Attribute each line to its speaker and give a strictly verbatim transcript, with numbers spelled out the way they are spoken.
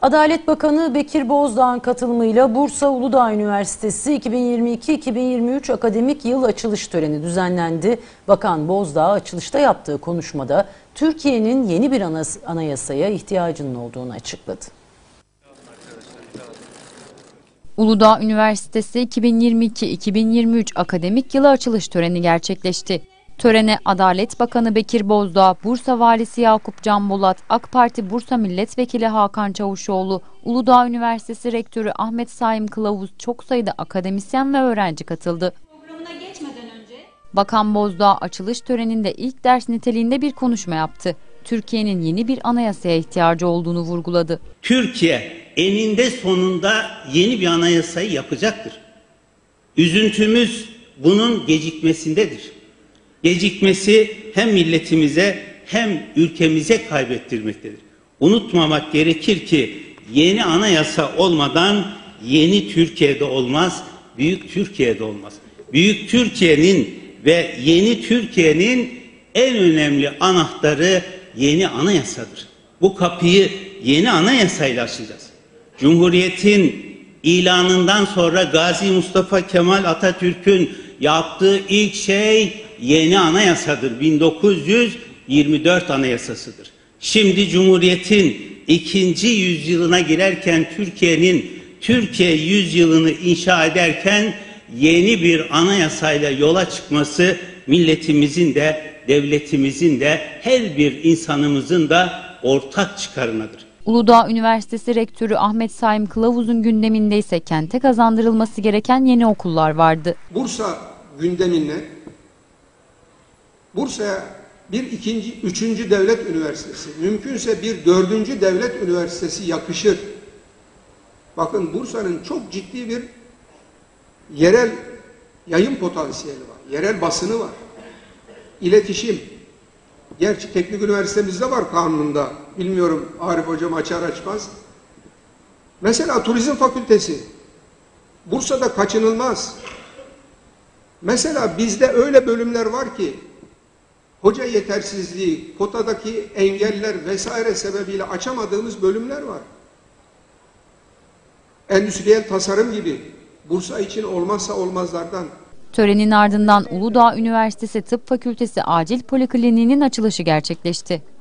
Speaker 1: Adalet Bakanı Bekir Bozdağ'ın katılımıyla Bursa Uludağ Üniversitesi iki bin yirmi iki iki bin yirmi üç akademik yıl açılış töreni düzenlendi. Bakan Bozdağ açılışta yaptığı konuşmada Türkiye'nin yeni bir anayasaya ihtiyacının olduğunu açıkladı.
Speaker 2: Uludağ Üniversitesi iki bin yirmi iki iki bin yirmi üç akademik yılı açılış töreni gerçekleşti. Törene Adalet Bakanı Bekir Bozdağ, Bursa Valisi Yakup Canbolat, AK Parti Bursa Milletvekili Hakan Çavuşoğlu, Uludağ Üniversitesi Rektörü Ahmet Saim Kılavuz, çok sayıda akademisyen ve öğrenci katıldı. Bakan Bozdağ açılış töreninde ilk ders niteliğinde bir konuşma yaptı. Türkiye'nin yeni bir anayasaya ihtiyacı olduğunu vurguladı.
Speaker 3: Türkiye eninde sonunda yeni bir anayasayı yapacaktır. Üzüntümüz bunun gecikmesindedir. Gecikmesi hem milletimize hem ülkemize kaybettirmektedir. Unutmamak gerekir ki yeni anayasa olmadan yeni Türkiye'de olmaz, büyük Türkiye'de olmaz. Büyük Türkiye'nin ve yeni Türkiye'nin en önemli anahtarı yeni anayasadır. Bu kapıyı yeni anayasayla açacağız. Cumhuriyetin ilanından sonra Gazi Mustafa Kemal Atatürk'ün yaptığı ilk şey yeni anayasadır. bin dokuz yüz yirmi dört anayasasıdır. Şimdi Cumhuriyet'in ikinci yüzyılına girerken Türkiye'nin Türkiye yüzyılını inşa ederken yeni bir anayasayla yola çıkması milletimizin de devletimizin de her bir insanımızın da ortak çıkarınadır.
Speaker 2: Uludağ Üniversitesi Rektörü Ahmet Saim Kılavuz'un gündeminde ise kente kazandırılması gereken yeni okullar vardı.
Speaker 4: Bursa gündeminde Bursa'ya bir ikinci, üçüncü devlet üniversitesi, mümkünse bir dördüncü devlet üniversitesi yakışır. Bakın Bursa'nın çok ciddi bir yerel yayın potansiyeli var, yerel basını var, iletişim. Gerçi teknik üniversitemizde var kanununda, bilmiyorum Arif Hocam açar açmaz. Mesela turizm fakültesi, Bursa'da kaçınılmaz. Mesela bizde öyle bölümler var ki, hoca yetersizliği, kotadaki engeller vesaire sebebiyle açamadığımız bölümler var. Endüstriyel tasarım gibi Bursa için olmazsa olmazlardan.
Speaker 2: Törenin ardından Uludağ Üniversitesi Tıp Fakültesi Acil Polikliniğinin açılışı gerçekleşti.